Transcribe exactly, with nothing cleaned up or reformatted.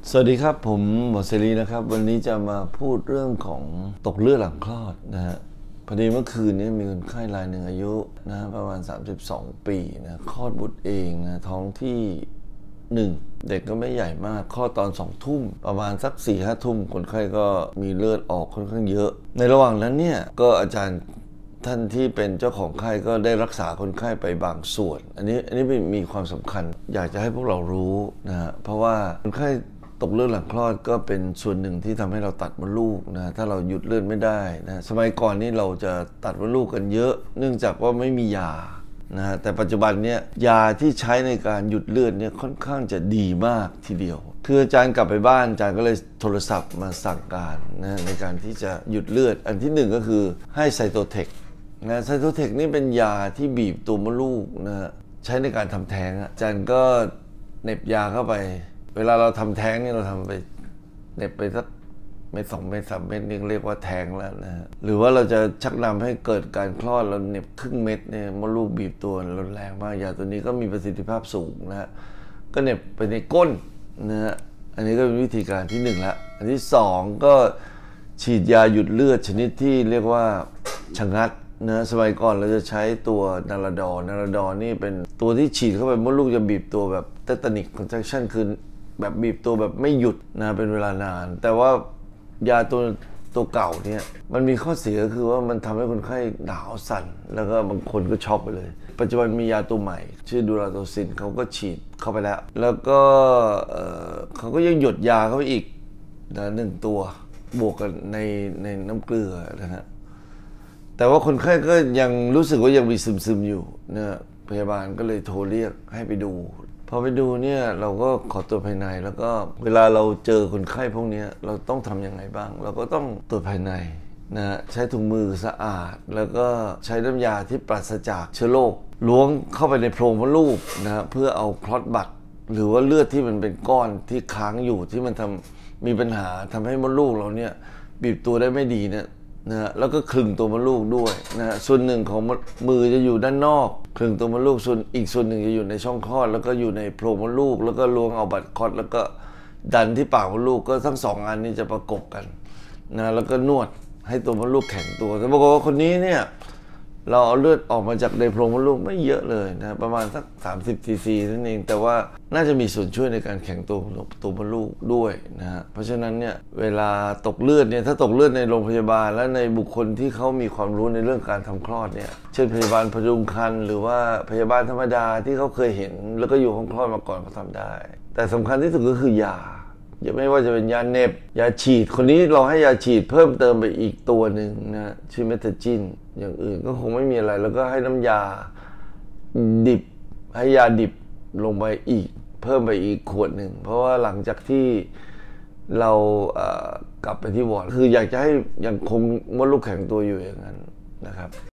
สวัสดีครับผมหมอเสรีนะครับวันนี้จะมาพูดเรื่องของตกเลือดหลังคลอดนะฮะพอดีเมื่อคืนนี้มีคนไข้รายหนึ่งอายุนะประมาณสามสิบสองปีนะคลอดบุตรเองนะท้องที่หนึ่งเด็กก็ไม่ใหญ่มากคลอดตอนสองทุ่มประมาณสักสี่ห้าทุ่มคนไข้ก็มีเลือดออกค่อนข้างเยอะในระหว่างนั้นเนี่ยก็อาจารย์ท่านที่เป็นเจ้าของไข้ก็ได้รักษาคนไข้ไปบางส่วนอันนี้อันนี้มีความสำคัญอยากจะให้พวกเรารู้นะฮะเพราะว่าคนไข้ตกเลือดหลังคลอดก็เป็นส่วนหนึ่งที่ทำให้เราตัดมดลูกนะถ้าเราหยุดเลือดไม่ได้นะสมัยก่อนนี่เราจะตัดมดลูกกันเยอะเนื่องจากว่าไม่มียานะฮะแต่ปัจจุบันเนี่ยยาที่ใช้ในการหยุดเลือดเนี่ยค่อนข้างจะดีมากทีเดียวคืออาจารย์กลับไปบ้านอาจารย์ก็เลยโทรศัพท์มาสั่งการนะในการที่จะหยุดเลือดอันที่หนึ่งก็คือให้ไซโตเทคนะไซโตเทคนี่เป็นยาที่บีบตัวมดลูกนะใช้ในการทำแท้งอาจารย์ก็เหน็บยาเข้าไปเวลาเราทำแท้งนี่เราทำไปเน็บไปสักเม็ดสองเม็ดสามเม็ดนี่เรียกว่าแท้งแล้วนะฮะหรือว่าเราจะชักนำให้เกิดการคลอดเราเน็บครึ่งเม็ดเนี่ยมดลูกบีบตัวรุนแรงมากยาตัวนี้ก็มีประสิทธิภาพสูงนะฮะก็เน็บไปในก้นนะฮะอันนี้ก็เป็นวิธีการที่หนึ่งละอันที่สองก็ฉีดยาหยุดเลือดชนิดที่เรียกว่าชะงัดนะสมัยก่อนเราจะใช้ตัวนาราดอนนาราดอนนี่เป็นตัวที่ฉีดเข้าไปมดลูกจะบีบตัวแบบเทตานิกคอนแทคชั่นคือแบบบีบตัวแบบไม่หยุดนะเป็นเวลานานแต่ว่ายาตัวตัวเก่าเนี่ยมันมีข้อเสียคือว่ามันทำให้คนไข้หนาวสั่นแล้วก็บางคนก็ช็อกไปเลยปัจจุบันมียาตัวใหม่ชื่อดูราโตซินเขาก็ฉีดเข้าไปแล้วแล้วก็เขาก็ยังหยดยาเข้าไปอีกนะหนึ่งตัวบวกกันในในน้ำเกลือนะฮะแต่ว่าคนไข้ก็ยังรู้สึกว่ายังมีซึมๆอยู่นะพยาบาลก็เลยโทรเรียกให้ไปดูพอไปดูเนี่ยเราก็ขอตรวจภายในแล้วก็เวลาเราเจอคนไข้พวกนี้เราต้องทำยังไงบ้างเราก็ต้องตรวจภายในนะใช้ถุงมือสะอาดแล้วก็ใช้น้ำยาที่ปราศจากเชื้อโรคล้วงเข้าไปในโพรงมดลูกนะเพื่อเอาคลอตบัตหรือว่าเลือดที่มันเป็นก้อนที่ค้างอยู่ที่มันทำมีปัญหาทำให้มดลูกเราเนี่ยบีบตัวได้ไม่ดีเนี่ยนะแล้วก็คลึงตัวมดลูกด้วยนะส่วนหนึ่งของมือจะอยู่ด้านนอกคลึงตัวมดลูกส่วนอีกส่วนหนึ่งจะอยู่ในช่องคลอดแล้วก็อยู่ในโพรงมดลูกแล้วก็ล้วงเอาบัตรคลอดแล้วก็ดันที่ปากมดลูกก็ทั้งสองอันนี้จะประกบกันนะแล้วก็นวดให้ตัวมดลูกแข็งตัวแต่ปรากฏว่าคนนี้เนี่ยเราเอาเลือดออกมาจากในโพรงมดลูกไม่เยอะเลยนะประมาณสักสามสิบซีซีนั่นเองแต่ว่าน่าจะมีส่วนช่วยในการแข็งตัวตัวมดลูกด้วยนะฮะเพราะฉะนั้นเนี่ยเวลาตกเลือดเนี่ยถ้าตกเลือดในโรงพยาบาลและในบุคคลที่เขามีความรู้ในเรื่องการทำคลอดเนี่ยเช่นพยาบาลพยุงครรภ์หรือว่าพยาบาลธรรมดาที่เขาเคยเห็นแล้วก็อยู่ห้องคลอดมาก่อนเขาทำได้แต่สำคัญที่สุดก็คือยาอย่าไม่ว่าจะเป็นยาเน็บยาฉีดคนนี้เราให้ยาฉีดเพิ่มเติมไปอีกตัวหนึ่งนะชื่อเมทาจินอย่างอื่นก็คงไม่มีอะไรแล้วก็ให้น้ำยาดิบให้ยาดิบลงไปอีกเพิ่มไปอีกขวดหนึ่งเพราะว่าหลังจากที่เรากลับไปที่วอร์ดคืออยากจะให้ยังคงมดลูกแข็งตัวอยู่อย่างนั้นนะครับ